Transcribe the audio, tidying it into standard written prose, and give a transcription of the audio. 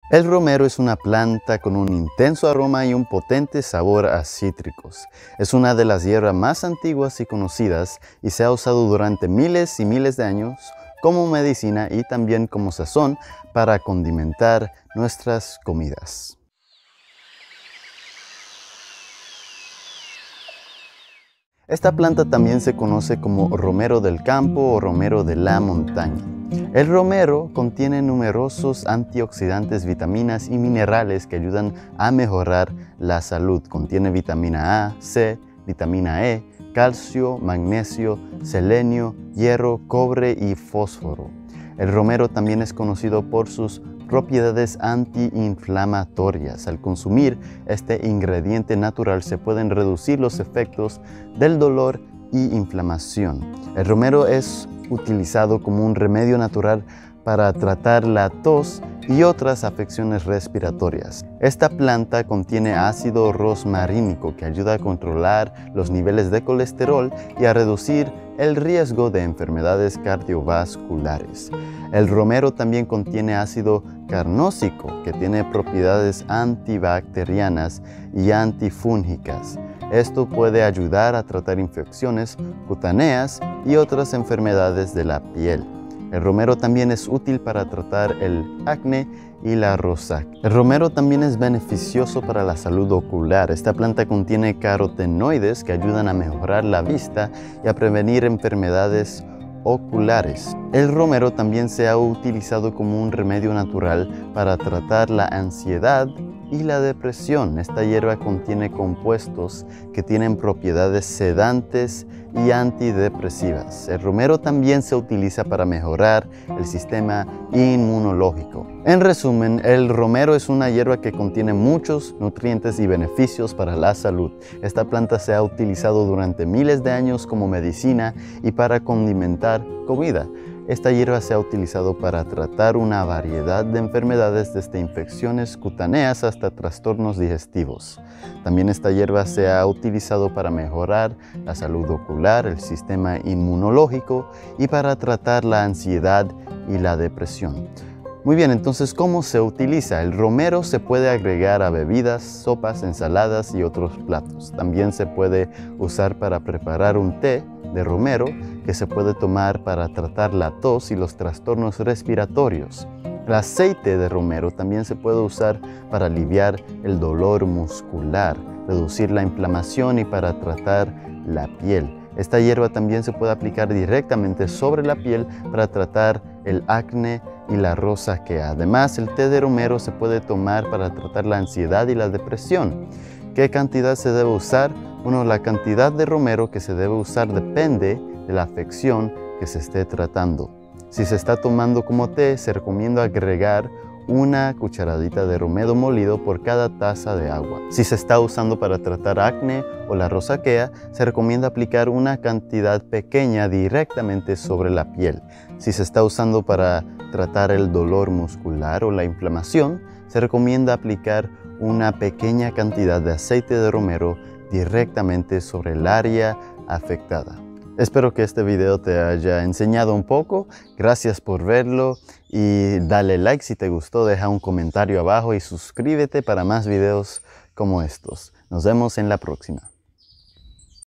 El romero es una planta con un intenso aroma y un potente sabor a cítricos. Es una de las hierbas más antiguas y conocidas y se ha usado durante miles y miles de años como medicina y también como sazón para condimentar nuestras comidas. Esta planta también se conoce como romero del campo o romero de la montaña. El romero contiene numerosos antioxidantes, vitaminas y minerales que ayudan a mejorar la salud. Contiene vitamina A, C, vitamina E, calcio, magnesio, selenio, hierro, cobre y fósforo. El romero también es conocido por sus propiedades antiinflamatorias. Al consumir este ingrediente natural se pueden reducir los efectos del dolor y inflamación. El romero es utilizado como un remedio natural para tratar la tos y otras afecciones respiratorias. Esta planta contiene ácido rosmarínico que ayuda a controlar los niveles de colesterol y a reducir el riesgo de enfermedades cardiovasculares. El romero también contiene ácido carnósico que tiene propiedades antibacterianas y antifúngicas. Esto puede ayudar a tratar infecciones cutáneas y otras enfermedades de la piel. El romero también es útil para tratar el acné y la rosácea. El romero también es beneficioso para la salud ocular. Esta planta contiene carotenoides que ayudan a mejorar la vista y a prevenir enfermedades oculares. El romero también se ha utilizado como un remedio natural para tratar la ansiedad y la depresión. Esta hierba contiene compuestos que tienen propiedades sedantes y antidepresivas. El romero también se utiliza para mejorar el sistema inmunológico. En resumen, el romero es una hierba que contiene muchos nutrientes y beneficios para la salud. Esta planta se ha utilizado durante miles de años como medicina y para condimentar comida. Esta hierba se ha utilizado para tratar una variedad de enfermedades, desde infecciones cutáneas hasta trastornos digestivos. También esta hierba se ha utilizado para mejorar la salud ocular, el sistema inmunológico y para tratar la ansiedad y la depresión. Muy bien, entonces, ¿cómo se utiliza? El romero se puede agregar a bebidas, sopas, ensaladas y otros platos. También se puede usar para preparar un té de romero que se puede tomar para tratar la tos y los trastornos respiratorios. El aceite de romero también se puede usar para aliviar el dolor muscular, reducir la inflamación y para tratar la piel. Esta hierba también se puede aplicar directamente sobre la piel para tratar el acné y la rosácea. Además, el té de romero se puede tomar para tratar la ansiedad y la depresión. ¿Qué cantidad se debe usar? Bueno, la cantidad de romero que se debe usar depende de la afección que se esté tratando. Si se está tomando como té, se recomienda agregar una cucharadita de romero molido por cada taza de agua. Si se está usando para tratar acné o la rosácea, se recomienda aplicar una cantidad pequeña directamente sobre la piel. Si se está usando para tratar el dolor muscular o la inflamación, se recomienda aplicar una pequeña cantidad de aceite de romero directamente sobre el área afectada. Espero que este video te haya enseñado un poco. Gracias por verlo y dale like si te gustó, deja un comentario abajo y suscríbete para más videos como estos. Nos vemos en la próxima.